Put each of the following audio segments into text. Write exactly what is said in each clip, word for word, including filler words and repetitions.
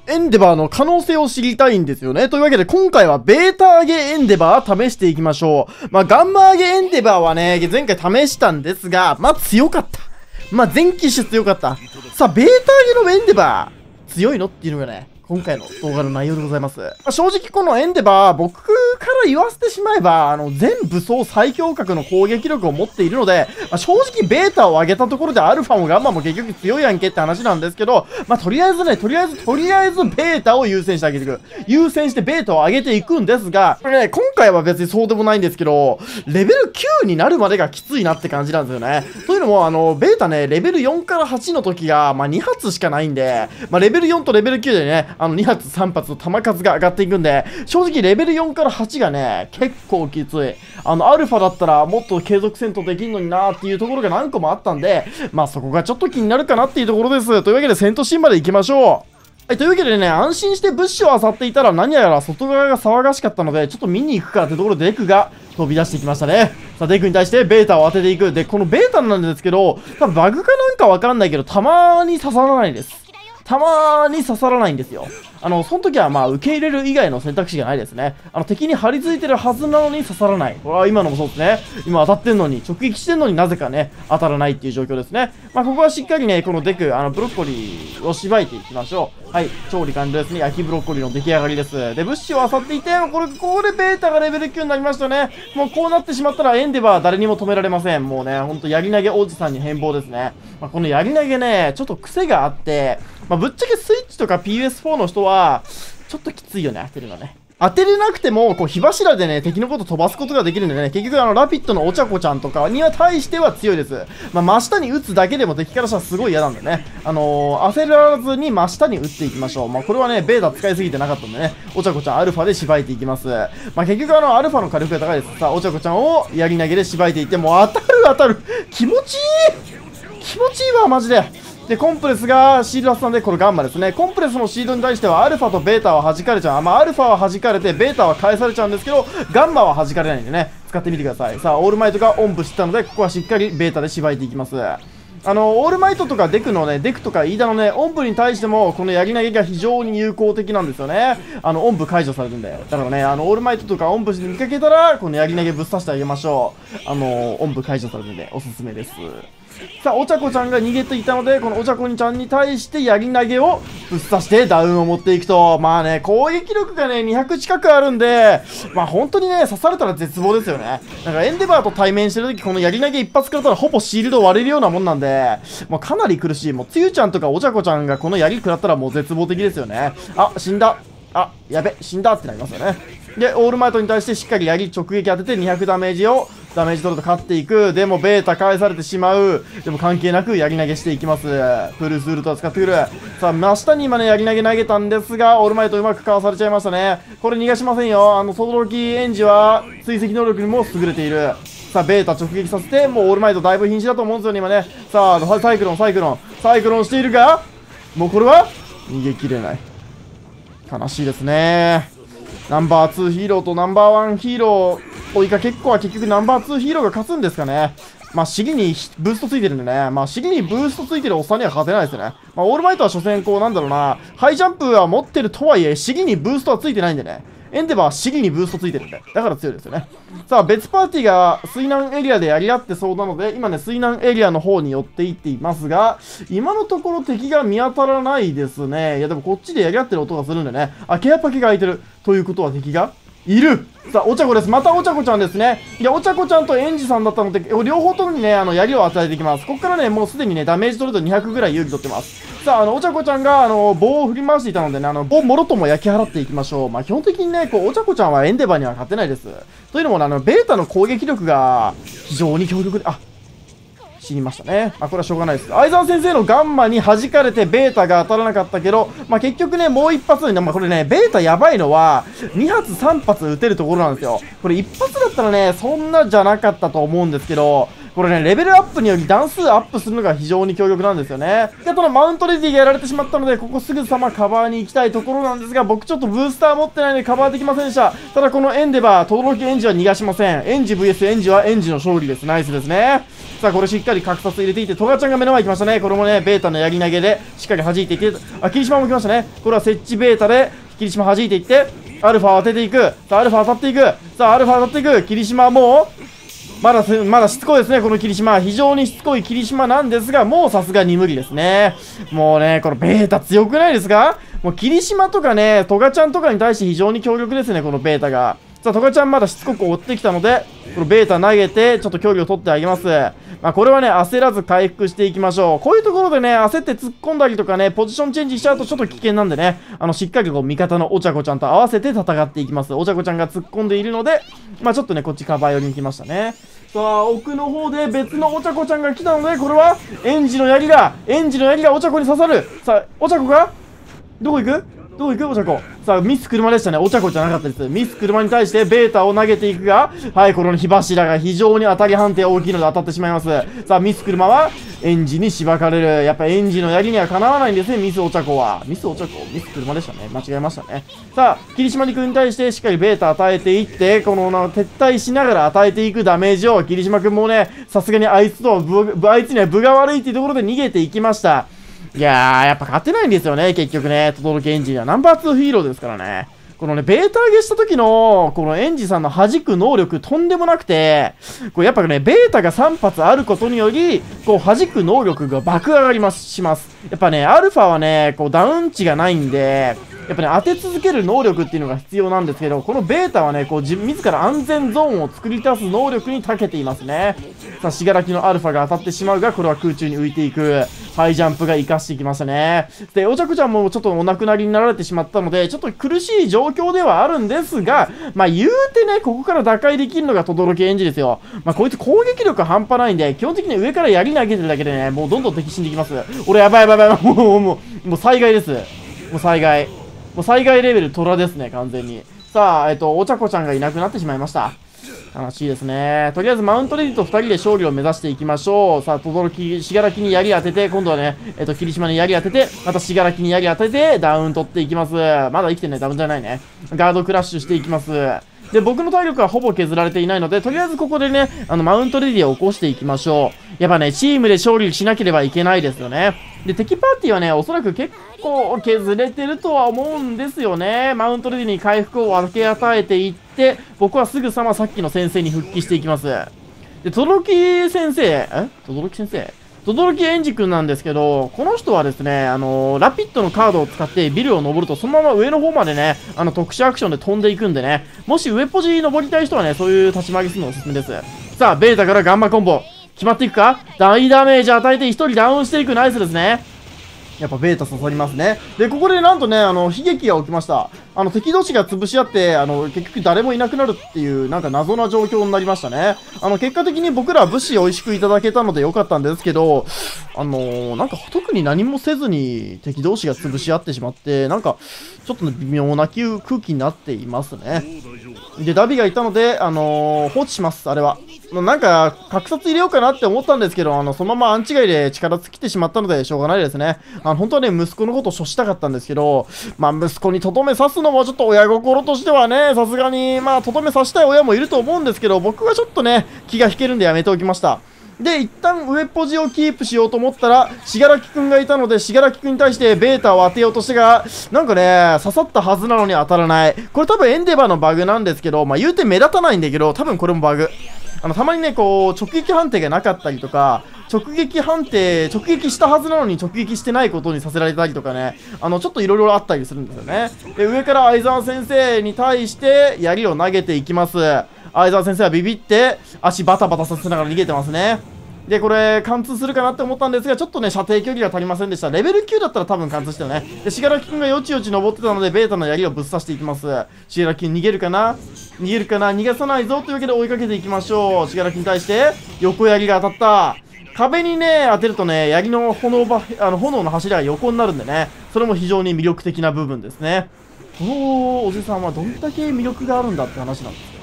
エンデバーの可能性を知りたいんですよね。というわけで今回はベータ上げエンデバー試していきましょう。まあガンマ上げエンデバーはね、前回試したんですが、まあ強かった。まあ全機種強かった。さあ、ベータ上げのエンデバー、強いのっていうのがね、今回の動画の内容でございます。まあ、正直このエンデバー、僕から言わせてしまえば、あの、全武装最強格の攻撃力を持っているので、まあ、正直ベータを上げたところでアルファもガンマも結局強いやんけって話なんですけど、まあ、とりあえずね、とりあえず、とりあえずベータを優先してあげていく。優先してベータを上げていくんですが、これね、今回は別にそうでもないんですけど、レベルきゅうになるまでがきついなって感じなんですよね。というのも、あの、ベータね、レベルよんからはちの時が、まあ、に発しかないんで、まあ、レベルよんとレベルきゅうでね、あの、に発さん発の弾数が上がっていくんで、正直レベルよんからはちがね、結構きつい。あの、アルファだったらもっと継続戦闘できんのになーっていうところが何個もあったんで、まあそこがちょっと気になるかなっていうところです。というわけで戦闘シーンまで行きましょう。はい、というわけでね、安心して物資を漁っていたら何やら外側が騒がしかったので、ちょっと見に行くかってところでデクが飛び出してきましたね。さあ、デクに対してベータを当てていく。で、このベータなんですけど、多分バグかなんかわかんないけど、たまーに刺さらないです。たまーに刺さらないんですよ。あの、その時はまあ、受け入れる以外の選択肢がないですね。あの、敵に張り付いてるはずなのに刺さらない。これは今のもそうですね。今当たってんのに、直撃してんのになぜかね、当たらないっていう状況ですね。まあ、ここはしっかりね、このデク、あの、ブロッコリーをしばいていきましょう。はい、調理完了ですね。焼きブロッコリーの出来上がりです。で、物資を漁っていて、これ、ここでベータがレベルきゅうになりましたね。もうこうなってしまったらエンデバー誰にも止められません。もうね、ほんとやり投げ王子さんに変貌ですね。まあ、このやり投げね、ちょっと癖があって、まあ、ぶっちゃけスイッチとか ピーエスフォー の人は、ちょっときついよね、当てるのね。当てれなくても、こう、火柱でね、敵のこと飛ばすことができるんでね、結局、あの、ラピッドのお茶子ちゃんとかには対しては強いです。まあ、真下に撃つだけでも敵からしたらすごい嫌なんでね。あのー、焦らずに真下に撃っていきましょう。まあ、これはね、ベータ使いすぎてなかったんでね、お茶子ちゃんアルファでしばいていきます。まあ、結局、あの、アルファの火力が高いです。さあ、お茶子ちゃんをやり投げでしばいていって、もう当たる当たる気持ちいい気持ちいいわ、マジで。で、コンプレスがシールド発散で、これガンマですね。コンプレスのシールドに対しては、アルファとベータは弾かれちゃう。まあ、アルファは弾かれて、ベータは返されちゃうんですけど、ガンマは弾かれないんでね、使ってみてください。さあ、オールマイトがオンブしたので、ここはしっかりベータでしばいていきます。あの、オールマイトとかデクのね、デクとかイーダのね、オンブに対しても、このやり投げが非常に有効的なんですよね。あの、オンブ解除されるんで。だからね、あの、オールマイトとかオンブに見かけたら、このやり投げぶっ刺してあげましょう。あの、オンブ解除されるんで、おすすめです。さあ、お茶子ちゃんが逃げていたので、このお茶子ちゃんに対してやり投げをぶっ刺してダウンを持っていくと、まあね、攻撃力がね、にひゃく近くあるんで、まあ本当にね、刺されたら絶望ですよね。なんかエンデバーと対面してるとき、このやり投げ一発食らったらほぼシールド割れるようなもんなんで、もうかなり苦しい。もうつゆちゃんとかお茶子ちゃんがこのやり食らったらもう絶望的ですよね。あ、死んだ。あ、やべ、死んだってなりますよね。で、オールマイトに対してしっかりやり直撃当ててにひゃくダメージを、ダメージ取ると勝っていく。でも、ベータ返されてしまう。でも、関係なくやり投げしていきます。プルスウルトラ使ってくる。さあ、真下に今ね、やり投げ投げたんですが、オールマイトうまくかわされちゃいましたね。これ逃がしませんよ。あの、轟エンジは、追跡能力にも優れている。さあ、ベータ直撃させて、もうオールマイトだいぶ瀕死だと思うんですよね、今ね。さあ、サイクロン、サイクロン、サイクロンしているが、もうこれは、逃げ切れない。悲しいですね。ナンバーツーヒーローとナンバーワンヒーロー追いかけっこは結局ナンバーツーヒーローが勝つんですかね。まあ、尻にブーストついてるんでね。まあ、尻にブーストついてるおっさんには勝てないですよね。まあ、オールマイトは所詮こうなんだろうな。ハイジャンプは持ってるとはいえ、尻にブーストはついてないんでね。エンデバーは尻にブーストついてるんで。だから強いですよね。さあ、別パーティーが水難エリアでやり合ってそうなので、今ね、水難エリアの方に寄っていっていますが、今のところ敵が見当たらないですね。いや、でもこっちでやり合ってる音がするんでね。あ、ケアパケが開いてる。ということは敵がいる。さあ、お茶子です。またお茶子ちゃんですね。いや、お茶子ちゃんとエンジさんだったので、両方ともにね、あの、槍を与えていきます。ここからね、もうすでにね、ダメージ取るとにひゃくぐらい勇気取ってます。さあ、あの、お茶子ちゃんが、あの、棒を振り回していたのでね、あの、棒もろとも焼き払っていきましょう。まあ、基本的にね、こう、お茶子ちゃんはエンデバーには勝てないです。というのもね、あの、ベータの攻撃力が非常に強力で、あ、死にましたね。まあ、これはしょうがないです。相沢先生のガンマに弾かれてベータが当たらなかったけど、まあ、結局ね、もう一発に、まあ、これね、ベータやばいのは、に発さん発撃てるところなんですよ。これ一発だったらね、そんなじゃなかったと思うんですけど、 これね、レベルアップにより段数アップするのが非常に強力なんですよね。で、あとのマウントレディがやられてしまったので、ここすぐさまカバーに行きたいところなんですが、僕ちょっとブースター持ってないのでカバーできませんでした。ただこのエンデバー、轟エンジは逃がしません。エンジ ブイエス エンジはエンジの勝利です。ナイスですね。さあ、これしっかり格殺入れていって、トガちゃんが目の前に来ましたね。これもね、ベータのやり投げでしっかり弾いていって、あ、霧島も来ましたね。これは設置ベータで、霧島弾いていって、アルファを当てていく。さあ、アルファ当たっていく。さあ、アルファ当たっていく。霧島はもう、まだす、まだしつこいですね、この霧島。非常にしつこい霧島なんですが、もうさすがに無理ですね。もうね、このベータ強くないですか？もう霧島とかね、トガちゃんとかに対して非常に強力ですね、このベータが。さあ、トガちゃんまだしつこく追ってきたので、このベータ投げて、ちょっと距離を取ってあげます。まあ、これはね、焦らず回復していきましょう。こういうところでね、焦って突っ込んだりとかね、ポジションチェンジしちゃうとちょっと危険なんでね、あの、しっかりこう、味方のお茶子ちゃんと合わせて戦っていきます。お茶子ちゃんが突っ込んでいるので、まあ、ちょっとね、こっちカバー寄りに来ましたね。さあ、奥の方で別のお茶子ちゃんが来たので、これは、エンジの槍が、エンジの槍がお茶子に刺さる。さあ、お茶子がどこ行くどこ行くお茶子。さあ、ミス車でしたね。お茶子じゃなかったです。ミス車に対してベータを投げていくが、はい、この火柱が非常に当たり判定大きいので当たってしまいます。さあ、ミス車は、エンジにしばかれる。やっぱエンジの槍にはかなわないんですね、ミスお茶子は。ミスお茶子ミス車でしたね。間違えましたね。さあ、霧島君に対してしっかりベータ与えていって、この、撤退しながら与えていくダメージを、霧島君もね、さすがにあいつとぶ、あいつには分が悪いっていうところで逃げていきました。いやー、やっぱ勝てないんですよね、結局ね。轟エンジンはナンバーツーヒーローですからね。このね、ベータ上げした時の、このエンジさんの弾く能力とんでもなくて、こうやっぱね、ベータがさん発あることにより、こう弾く能力が爆上がります、します。やっぱね、アルファはね、こうダウン値がないんで、やっぱね、当て続ける能力っていうのが必要なんですけど、このベータはね、こう自自ら安全ゾーンを作り出す能力に長けていますね。さあ、しがらきのアルファが当たってしまうが、これは空中に浮いていく。ハイジャンプが活かしてきましたね。で、おちゃくちゃんもちょっとお亡くなりになられてしまったので、ちょっと苦しい状況ではあるんですが、まあ言うてね、ここから打開できるのが轟エンジですよ。まあこいつ攻撃力半端ないんで、基本的に上から槍投げてるだけでね、もうどんどん敵死んでいきます。俺やばいやばいやばい、もう、もう、もう、もう災害です。もう災害。もう災害レベル虎ですね、完全に。さあ、えっと、お茶子ちゃんがいなくなってしまいました。悲しいですね。とりあえずマウントレディとふたりで勝利を目指していきましょう。さあ、轟、しがらきに槍当てて、今度はね、えっと、霧島に槍当てて、またしがらきに槍当てて、ダウン取っていきます。まだ生きてない、ダウンじゃないね。ガードクラッシュしていきます。で、僕の体力はほぼ削られていないので、とりあえずここでね、あの、マウントレディを起こしていきましょう。やっぱね、チームで勝利しなければいけないですよね。で、敵パーティーはね、おそらく結構削れてるとは思うんですよね。マウントレディに回復を分け与えていって、僕はすぐさまさっきの先生に復帰していきます。で、轟先生、え轟先生轟エンジ君なんですけど、この人はですね、あのー、ラピッドのカードを使ってビルを登ると、そのまま上の方までね、あの、特殊アクションで飛んでいくんでね、もし上ポジ登りたい人はね、そういう立ち回りするのおすすめです。さあ、ベータからガンマコンボ、決まっていくか？大ダメージ与えてひとりダウンしていく、ナイスですね。やっぱベータ刺さりますね。で、ここでなんとね、あの、悲劇が起きました。あの、敵同士が潰し合って、あの、結局誰もいなくなるっていう、なんか謎な状況になりましたね。あの、結果的に僕らは物資を美味しくいただけたのでよかったんですけど、あのー、なんか特に何もせずに敵同士が潰し合ってしまって、なんか、ちょっと、ね、微妙な空気になっていますね。で、ダビがいたので、あのー、放置します、あれは。なんか、格殺入れようかなって思ったんですけど、あの、そのままアンチガイで力尽きてしまったので、しょうがないですね。あの、本当はね、息子のことを処したかったんですけど、まあ、息子にとどめ刺すのもちょっと親心としてはね、さすがに、まあ、とどめ刺したい親もいると思うんですけど、僕はちょっとね、気が引けるんでやめておきました。で、一旦上ポジをキープしようと思ったら、しがらきくんがいたので、しがらきくんに対してベータを当てようとしてが、なんかね、刺さったはずなのに当たらない。これ多分エンデバーのバグなんですけど、まあ言うて目立たないんだけど、多分これもバグ。あの、たまにね、こう、直撃判定がなかったりとか、直撃判定、直撃したはずなのに直撃してないことにさせられたりとかね、あの、ちょっといろいろあったりするんですよね。で、上から相沢先生に対して、槍を投げていきます。相沢先生はビビって、足バタバタさせながら逃げてますね。で、これ、貫通するかなって思ったんですが、ちょっとね、射程距離が足りませんでした。レベルきゅうだったら多分貫通したよね。で、しがらきくんがよちよち登ってたので、ベータの槍をぶっ刺していきます。しがらきくん逃げるかな逃げるかな逃がさないぞというわけで追いかけていきましょう。しがらきに対して、横槍が当たった。壁にね、当てるとね、槍の炎ば、あの、炎の柱が横になるんでね、それも非常に魅力的な部分ですね。このおじさんはどんだけ魅力があるんだって話なんですよね。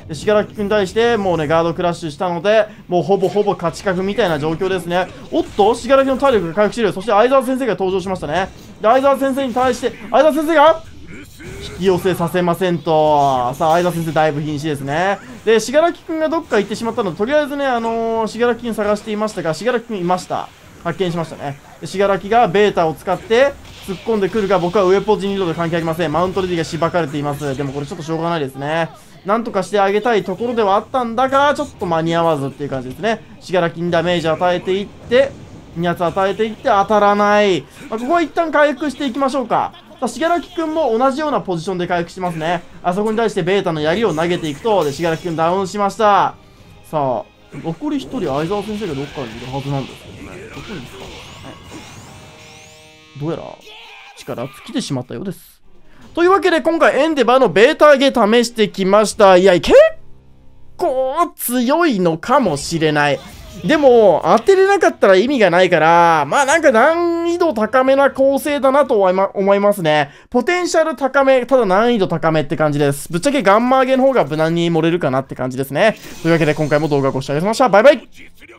で、しがらきくんに対してもうね、ガードクラッシュしたので、もうほぼほぼ勝ち確みたいな状況ですね。おっと、しがらきの体力が回復している。そして相沢先生が登場しましたね。で、相沢先生に対して、相沢先生が引き寄せさせませんと。さあ、相沢先生だいぶ瀕死ですね。で、しがらきくんがどっか行ってしまったので、とりあえずね、あのー、しがらきくん探していましたが、しがらきくんいました。発見しましたね。しがらきがベータを使って突っ込んでくるが、僕は上ポジにロード関係ありません。マウントレディがしばかれています。でもこれちょっとしょうがないですね。なんとかしてあげたいところではあったんだが、ちょっと間に合わずっていう感じですね。しがらきにダメージ与えていって、に発与えていって当たらない。まあ、ここは一旦回復していきましょうか。さあ、しがらきくんも同じようなポジションで回復してますね。あそこに対してベータの槍を投げていくと、で、しがらきくんダウンしました。さあ、残りひとり相沢先生がどっかにいるはずなんですけどね。どこにですかね。どうやら力尽きてしまったようです。というわけで今回エンデバーのベータ上げ試してきました。いや、結構強いのかもしれない。でも、当てれなかったら意味がないから、まあなんか難易度高めな構成だなと思いま、思いますね。ポテンシャル高め、ただ難易度高めって感じです。ぶっちゃけガンマ上げの方が無難に盛れるかなって感じですね。というわけで今回も動画ご視聴ありがとうございました。バイバイ。